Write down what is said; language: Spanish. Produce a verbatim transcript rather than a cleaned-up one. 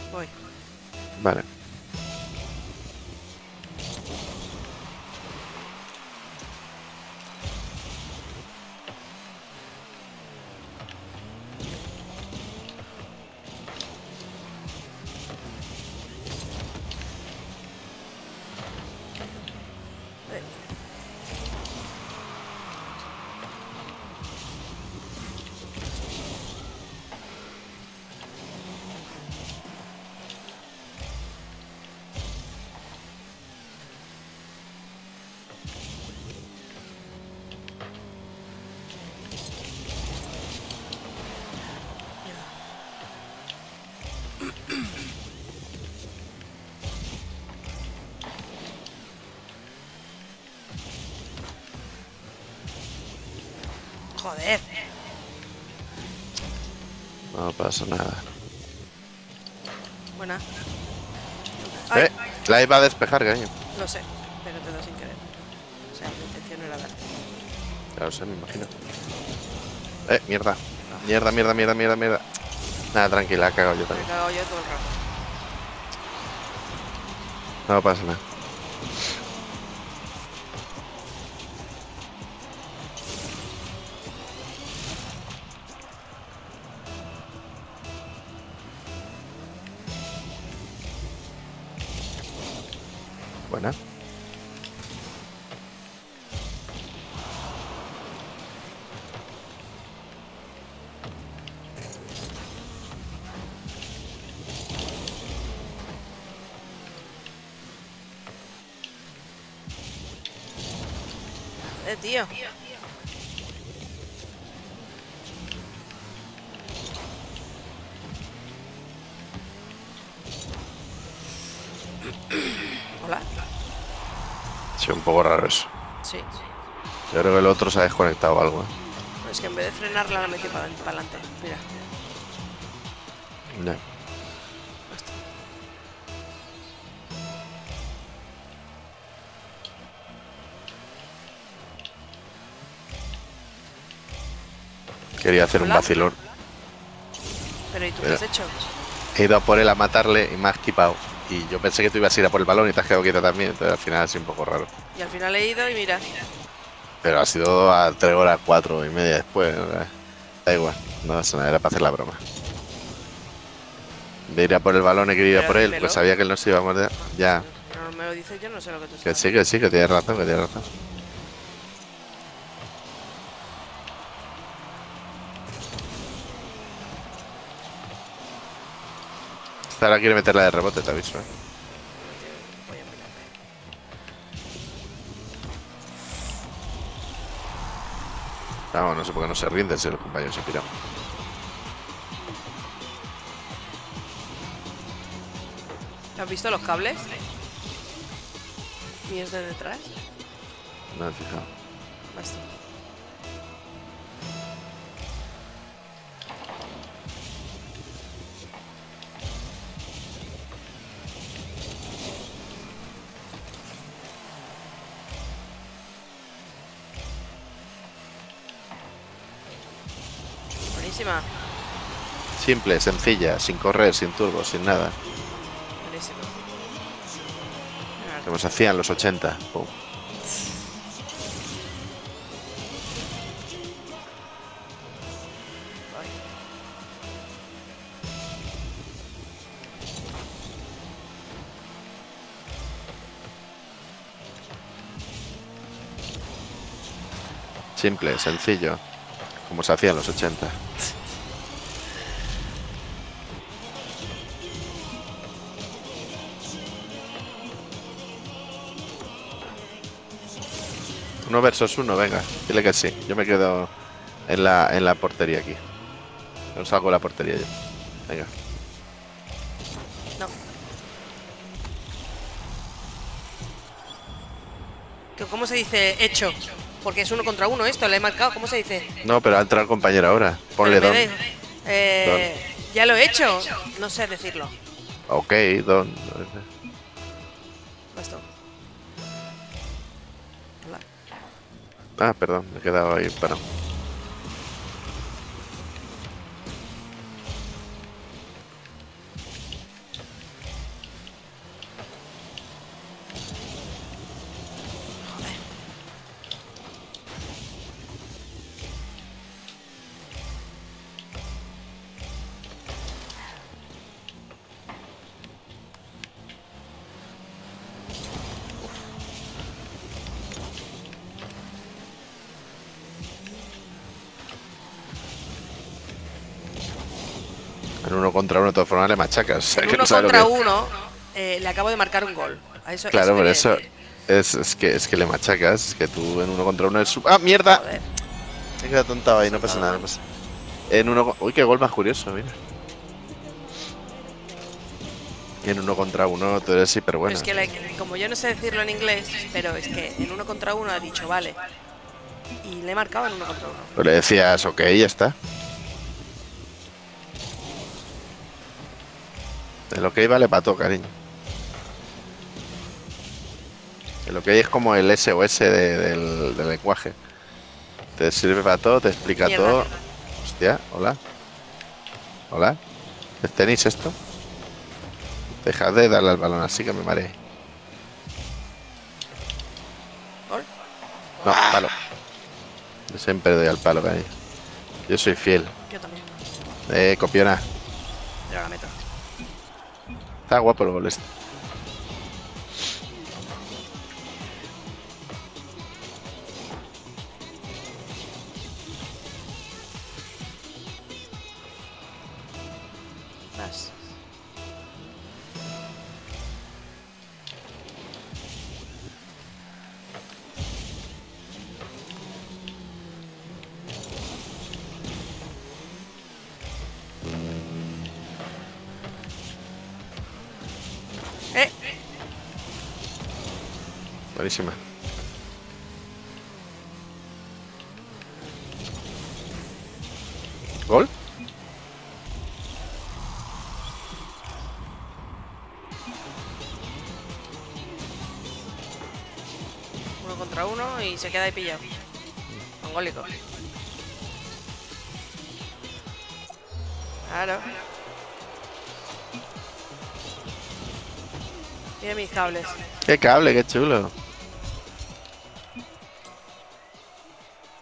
Voy. Vale. Eh, Joder. No pasa nada. Buena. Ay, Eh, la iba a despejar, cariño. lo sé, pero te da sin querer. O sea, mi intención era darte. Ya lo sé, me imagino. Eh, mierda. Mierda, mierda, mierda, mierda, mierda. Nada, tranquila, he cagado yo Me he también. cagado yo todo el rato. No pasa nada. Buena. Eh, tío. Hola. Sí, un poco raro eso. Sí. Yo creo que el otro se ha desconectado o algo, ¿eh? Es que en vez de frenarla la metí para adelante. Mira. Ya. Quería hacer un Hola. vacilón. Pero ¿y tú qué Pero has hecho? he ido a por él a matarle y me has equipado. Y yo pensé que tú ibas a ir a por el balón y te has quedado quieta también. Entonces al final ha sido un poco raro. Y al final he ido y mira. Pero ha sido a tres horas, cuatro y media después. ¿No? Da igual, no pasa nada, era para hacer la broma. De ir a por el balón y quería ir a Pero por él, dímelo. pues sabía que él no se iba a morder. Ya, Si no me lo dices, yo no sé lo que tú que estás sí, que sí, que tienes razón, que tienes razón. Ahora quiere meterla de rebote, te aviso, ¿eh? Voy a mirarme. Vamos, no sé por qué no se rinde si el compañero se pira. ¿Has visto los cables? ¿Míos de detrás? No me he fijado. Basta. Buenísima. Simple, sencilla, sin correr, sin turbo, sin nada. Buenísima. Como se hacía en los ochenta. Pum. Ay. Simple, sencillo. Como se hacía en los ochenta. Uno versus uno, venga, dile que sí. Yo me quedo en la, en la portería aquí. No salgo de la portería yo. Venga. No. ¿Que ¿Cómo se dice hecho? Porque es uno contra uno esto, le he marcado. ¿Cómo se dice? No, pero ha entrado el compañero ahora. Ponle Pero don. me da- eh, ya lo he hecho. No sé decirlo. Ok, don. Basta. Hola. Ah, perdón, me he quedado ahí. Bueno. En uno contra uno de todas formas le machacas. O sea, En que uno no sabe lo contra que- uno eh, le acabo de marcar un gol. A eso, Claro, por quería eso decir. es, es que es que le machacas. Es que tú en uno contra uno es su... ¡Ah, mierda! Joder. Me he quedado tontado ahí, no pasa nada, no pasa. En uno... Uy, qué gol más curioso, mira. En uno contra uno tú eres hiper Pero bueno. es que la- como yo no sé decirlo en inglés, pero es que en uno contra uno ha dicho vale. Y le he marcado en uno contra uno. Pues le decías, ok, ya está. El ok vale para todo, cariño. El ok es como el S O S de- del, del lenguaje. Te sirve para todo, te explica Mierda. todo. Hostia, hola. Hola. ¿Es tenis esto? Dejad de darle al balón así que me mareé. ¿Gol? No, palo. Yo siempre doy al palo, cariño. Yo soy fiel. Yo también. Eh, copiona. Ya la meto. Está guapo el gol este. Vas. Eh, Buenísima. ¿Gol? uno contra uno y se queda ahí pillado. Mongólico. Claro. Mira mis cables. Qué cable, qué chulo.